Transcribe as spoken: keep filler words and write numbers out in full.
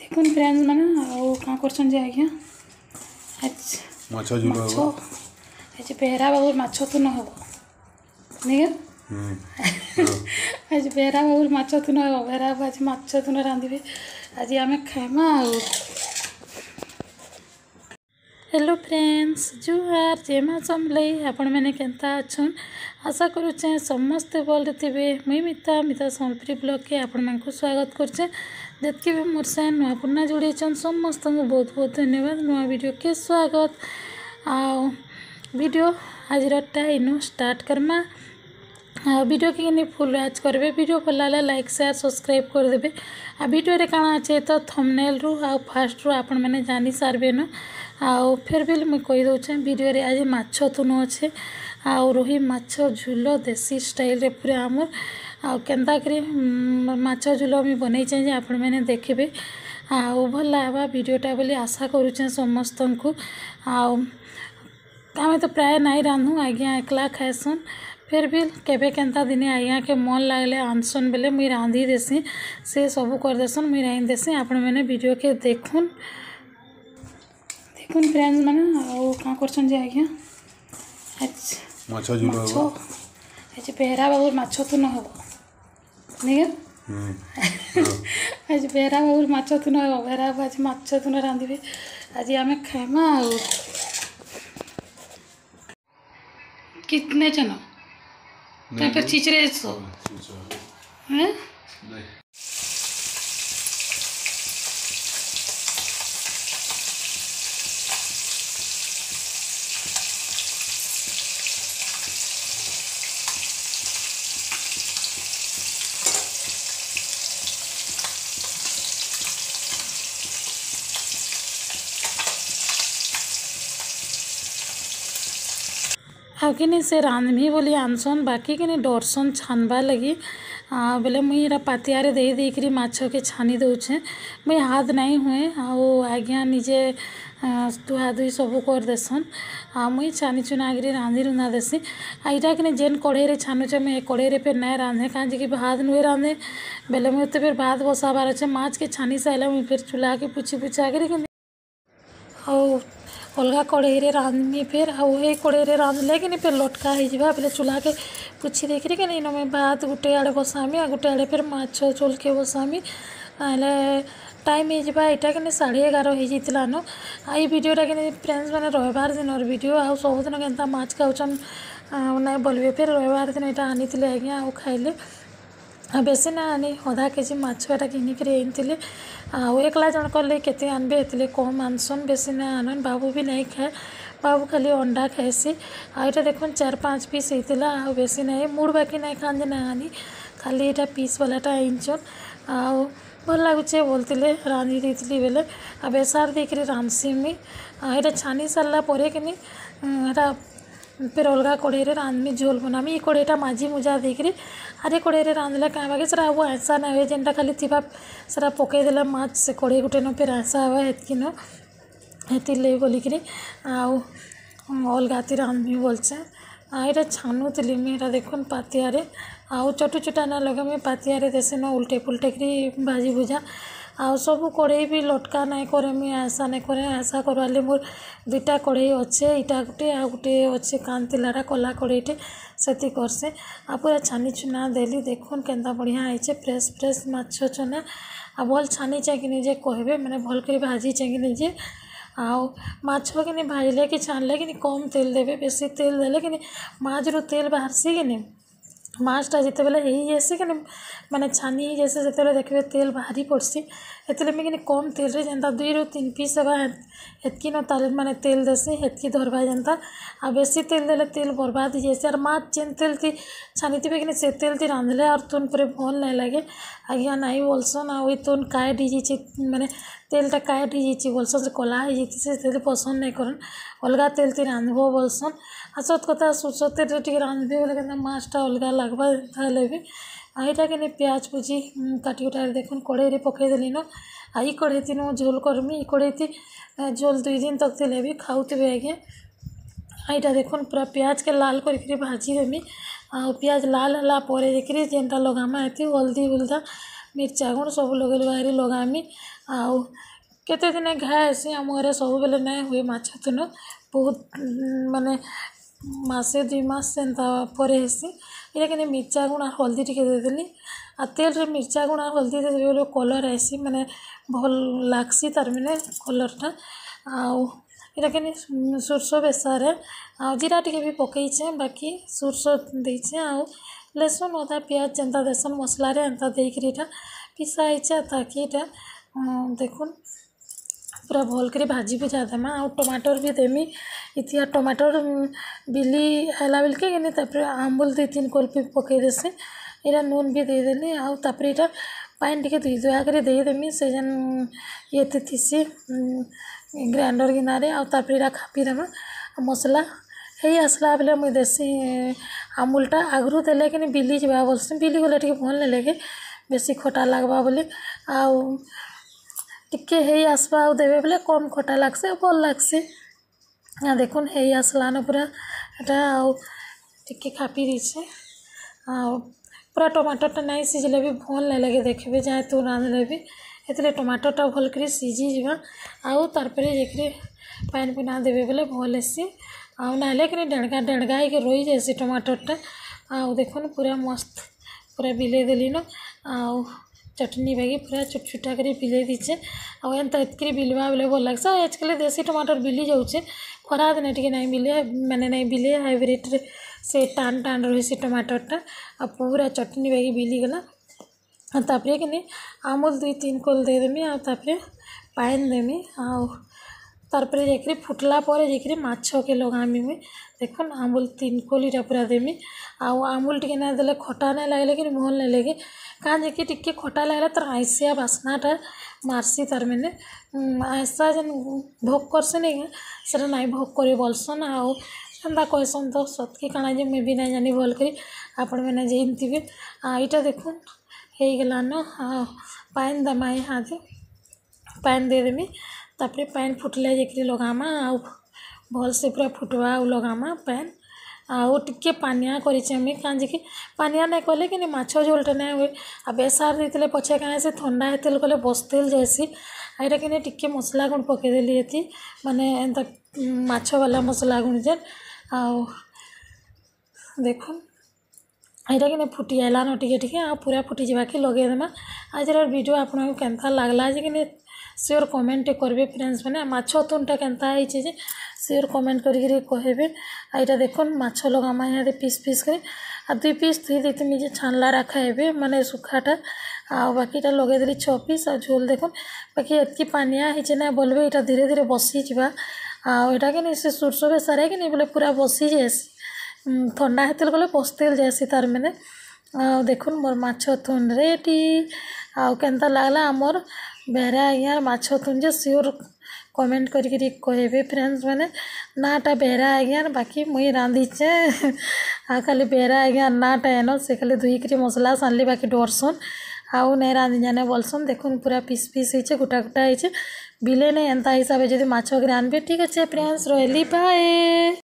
देखुन फ्रेंड्स मैंने आउ क्या कर आज्ञा माछ झुल माछ आज बेहरा बाबू माछ तुन हम नहीं आज बेहरा बाबू माछ तुन हम बेहरा बाबू आज माछ तुन रांधे आज आम खाइमा। हेलो फ्रेंड्स जुहार जय माँ समलई आपण मैंने केंता अच्छन आशा करुचे समस्ते भल थे। मुई मिता मिता सम्बलपुरी ब्लॉग के आपण मान स्वागत करचे। जितके भी मोर साथ नुआ पुना जोड़ी समस्त को बहुत बहुत धन्यवाद। नुआ वीडियो के स्वागत आ वीडियो आज इनु स्टार्ट करमा। वीडियो के नहीं फुल वॉच करेंगे। वीडियो भल लगे लाइक शेयर सब्सक्राइब करदे। आ वीडियो रे काଣା अच्छे तो थंबनेल रु आ फास्ट रु आपण मैंने जानी सारे न आउ फिर भी मुझे कही दूचे वीडियो रे आज माछ तुन अच्छे आउ रोही माछ झुल देसी स्टाइल रे पूरा आमर आउ केन्ता करी माछ झुल मुझे बनई जे आपण मैंने देखिए आउ भल लगा वीडियोटा बोली आशा करुचे समस्त को। आउ आम तो प्राय नाई रांधू आज्ञा एकला खाएसन फिर भी केबे केन्ता दिने आज्ञा के मन लगले आनसन बेले मुई रांधि देसी से सब कर देसन मुई रांधि देसी आपण मैंने वीडियो के देखुन देखुन फ्रेंड्स मैंने आउ क्या कर आज्ञा आज माछ झुल माछ आज बेहरा बाबू माछ तुन हम नहीं आज बेहरा बाबू माछ तुन हम बेहरा बाबू आज माछ तुन रांधे आज आम खाइमा। कितने जन फिर चिचरे सो हैं आउ कि से रांधमी बोली आनसन बाकी कि डरसन छानबा लगी बोले मुई पातियारे दे देकरी माछ के छानी दौचे मुई हाथ नहीं हुए आउ आज्ञा निजे धुआ धुई सब कर देसन आ मुई छानी चुना करी रांधि रुंधा देसी। आईटा कि जेन कड़े छानुचे मुझे कड़े फिर नहीं रांधे कहाँ कि भात नुए रांधे बेले मुझे फिर भात बसाबार अच्छे माछ के छानी सारे मुझे फिर चूल्हा के पुछी पुछा कर आउ अलगा कड़े रांधमी फिर आउ ये कड़े रांधले कि फिर लटका हो बोले चूल्हा के पुछी देखी कि नहीं मैं भात गोटे आड़े बसामी आ गोटे आड़े फिर माछ झोल के बसामी ना टाइम हो यहाँ कि साढ़े एगार होता न आई वीडियोटा कि फ्रेंड्स मैंने रविवार दिन वीडियो आउ सबुदिन केन्ता माछ खाऊन ना बोलबे फिर रविवार दिन यहाँ आनी आज्ञा आउ खाइले बेसी ना आनी अधा केजी माछ एटा किनिक आउ एकला जन कले केते आनबे एतले कम आनसन बेसी ना आनन बाबू भी नहीं खाए बाबू खाली अंडा खाएसी आईटा देखुन चार पाँच पीस होता आउ बेसी ना मूड बाकी नहीं खाते ना आनी खाली यहाँ पीस वालाटा आनचन आउ भल लगुचे बोलते रांधि देती बेले आ बेसार देकर रांधसी मुई यहाँ छानी सारा पर कि फिर अलग कड़े रांधमी झोल बनामी ये कड़ेटा माझी मुजा देकर आरे कड़े रांधले क्या बाकी सर अब ऐसा ना हुए जेनटा खाली थी सर पकईदे माछ से कड़े गुटे न फिर ऐसा हुआ हेतकी न हेतिले बोलिक आउ अलगाती रांधमी बोलचे यहाँ छानुली मुझे देखुन पातियारे आउ चटू चुटा ना लगे मुझे पातियारे देसी न उल्टे पुल्टे करी भाजी भुजा आउ सब कड़े भी लटका नहीं करे मुझे ऐसा नहीं करे ऐसा करवाले मोर दुईटा कड़े अच्छे इटा गोटे आ गोटे अच्छे कांतिलाटा कला कड़ेटे से करसे आ पूरा छानी चुना देली देखुन केन्ता बढ़िया है फ्रेश फ्रेश माछ चना आ भल छानी कि निजे कहबे मैंने भल कर भाजी कि निजे आउ माछ कि भाजले कि छानले कि कम तेल देवे बेसी तेल देले कि माछ रु तेल बाहरसी कि माछटा जिते बेले हो जैसे कि माने छानी जैसे जिते देखिए तेल बाहरी पड़सी एतले मुझे कम तेल रे जेनता दुई रु तीन पीस हेबा हेतकी न ताले माने तेल देसी हेतकी धरबा जेनता आ बेसी तेल देले तेल बर्बाद हो जैसे और माछ जेन तेल थी छानी थे कि से तेल थी रांधले और तुन पूरे भल नहीं लगे आज्ञा नाई बोलसन आ तुन काट ही माने तेलटा काट ही बोलसन से कला हो से पसंद नहीं करन अलग तेल थी रांधब बोलसन आ सत कथा सुसते टे रांधबे बोले कि माछटा अलग लगवा भी यहाँ कि प्याज भुजी काटी कुटा देखुन कड़े पकईदेली न आई कड़े थी नु झोल करमी कड़े थी झोल दुई दिन तक थे भी खाऊे आज्ञा यहाँ देखुन पूरा प्याज के लाल कर भाजी देमी आ प्याज लाल है जेनटा लगामा हेती हल्दी हुल्दा मिर्चा गुण सब लगे बाहरी लगामी आउ केते दिन घाएसी आम घरे सब बेले नहीं हुए माछ तुन बहुत माने मासे दुई मास सेंता पर हेसी इटा कि मिर्चा गुण हल्दी टिके देदेली आ तेल रे मिर्चा गुण हल्दी देदेबे बोले कलर आसी माने भल लागसी तार माने कलरटा आउ इटा कि सोरस बेसारे आ जीरा टिके भी पकईचे बाकी सोरस देइचे आउ लहसुन अदा प्याज जेनता देसन मसला रे एंता देकरी इटा पिसाइचे ताकि इटा देखुन पूरा भल कर भाजी भुजा देमा आ टमाटर भी देमी इतिया टमाटर बिली हैला बिल के गनी तापर आंबुल दुई तीन कोल भी पकई देसी इरा नून भी दे देनी आ तापर इटा पानी टिके दुई दुआ कर दे देमी से जन ये थीसी ग्राइंडर गिनारे आ तापर इरा खापी देमा मसला हे आसला बेले मुई देसी आमूलटा आगरू देले कि बिली जावा बोलसी बिली गले टिके भल नहीं लगे बेसी खटा लगवा बोली आउ टिके हे आसवा आउ देवे बोले कम खटा लागसे भल लागसे आ देखुन हे आसलान पूरा एटा आउ टिके खापी दीछे आ पूरा टमाटरटा नहीं सिझले भी भल नहीं लगे देखबे जाए तो रांधले भी एतले टमाटरटा भल कर सिझी जावा आउ तार पर जेकरे पानी पुना देवे बोले भल हेसी आउ नाले कि डेणगा डेणगा ही रही जाएसी टमाटरटा आउ देखुन पूरा मस्त पूरा बिले देली न आउ चटनी बागी पूरा छोट छोटा कर बिले दीचे आउ एंता एतकरी बिलवा बेले भल लागसा आजकल देसी टमाटर बिली जाऊे खरा दिन टिके नहीं बिले मैंने नहीं बिले हाइब्रिड से टान टान रही टमाटरटा आ पूरा चटनी बागी बिली गला तापर कि आमूल दुई तीन कोल दे देमी आ तापर पानी देमी आउ तार पर जाकरी फुटला पर जाकरी माछ के लगामी मुई देखुन आमूल तीन कोल इटा पूरा देमी आउ आमूल टिके ना देले खटा नहीं लगे कि भल नहीं लगे कहाँ जाकि टिके खटा लगला तर आइसिया बास्नाटा मारसी तार मैंने आइसा जेन भोग करसे नहीं सेटा नहीं भोग करे बोलसन आउ एंता कहसन तो सतकी काना जे मैं भी नहीं जानी भल करी आपण मैंने जानती आईटा देखुन हो गलान पानी दमा हाथ पानी दे देमी तापर पानी फुटले जाकरी लगामा आउ भल से पूरा फुटवा आउ लगामा पानी आउ टिके पानिया करें कहाँ कि पानिया नहीं कले कि माछ झोलटा नहीं हुए आ बेसार देते पछे कहीं से ठंडा होते कले बसतेल जाएसी आईटा कि टिके मसला गुण पकईदेली ये माने एंता माछ वाला मसला गुण जेन आउ देखुन एटा कि फुटी आइलान टिके टिके आ पूरा फुटी जावाके लगे देमा आज वीडियो आपन केनता लागला जे कि सियोर कमेंट करेंगे फ्रेंड्स मैंने माछ तुनटा केनता है सियोर कमेंट करेंगे कहबे आईटा देखुन माछ लगामा यहाँ पीस पीस कर आ दुई पीस थी देते मुझे छानला रखा है माने सुखाटा आ बाकीटा लगेदेली छ पीस आ झोल देखुन बाकी एतकी पानिया है ना बोलबे यहाँ धीरे धीरे बसी जा आटा कि से सोरस बेसारे कि बोले पूरा बसी जाएसी ठंडा होते गले बसतेल जाएसी तार मैंने आ देखुन मोर माछ तुन रेडी आउ केनता लागला आमर बेहरा आज्ञार माछ तुन जे सियोर कमेंट करी कहबे फ्रेंड्स मैंने नाटा बेहरा आज्ञार बाकी मुई रांधीचे आ खाली बेहरा आज्ञार नाटा एन से खाली धुईकरी मसला सानली बाकी डरसन आउ नहीं रांधि जाने बोलसन देखुन पूरा पीस पीस होइछे गोटा गोटा होइछे बिले नहीं एंता हिसाब से जदि माछ रांधबे ठीक अच्छे फ्रेंड्स रहली बाय।